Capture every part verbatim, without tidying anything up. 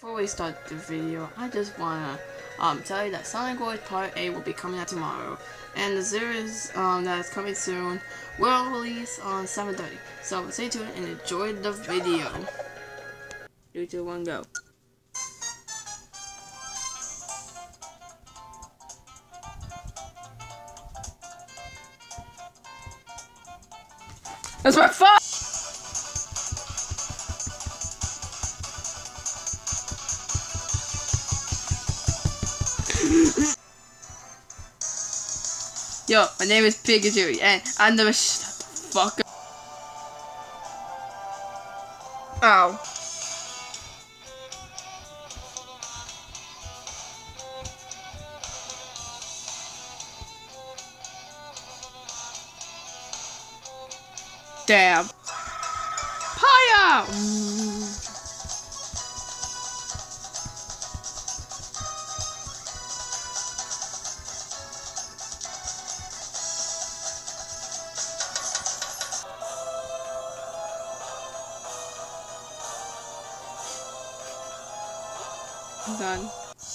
Before we start the video, I just wanna um, tell you that Sonic Wars Part eight will be coming out tomorrow, and the series um, that is coming soon will release on seven thirty. So stay tuned and enjoy the video. three, two, one, go. That's my phone! Yo, my name is Pikachu, and I'm the shut the fuck up. Ow. Damn. Hiya! I'm done.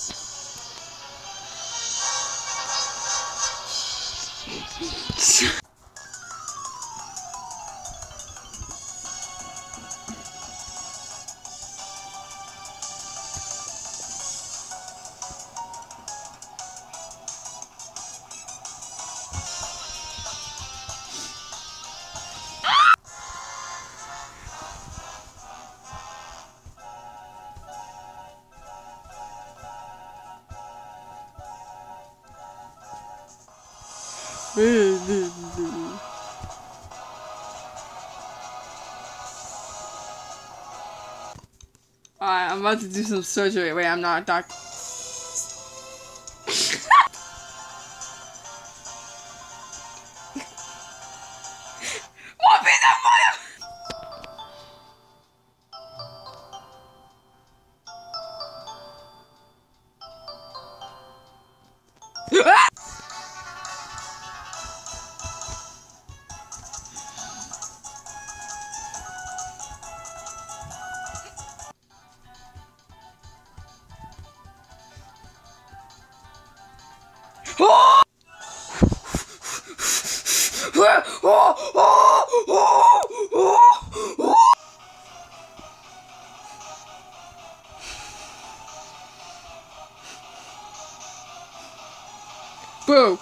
Alright, I'm about to do some surgery. Wait, I'm not a doctor. What piece of fire? Oh! Boo!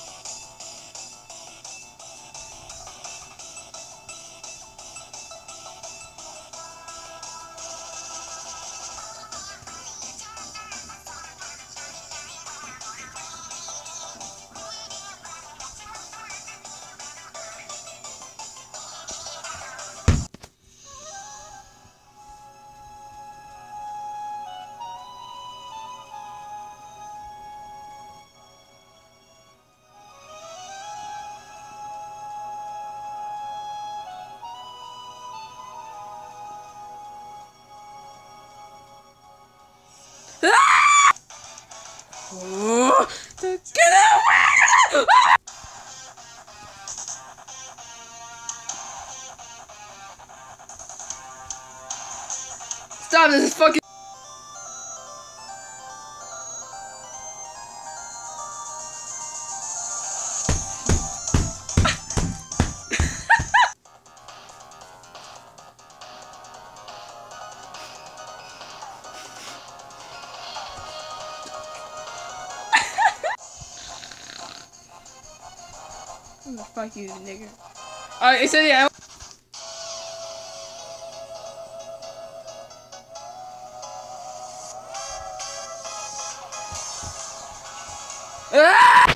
Get away! Stop, this is fucking. Oh, fuck you, nigga. Alright, so yeah. Ah!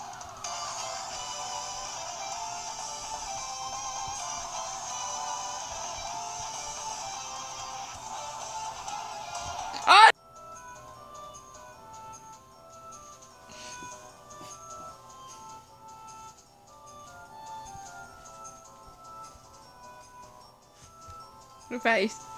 Ah! Your face.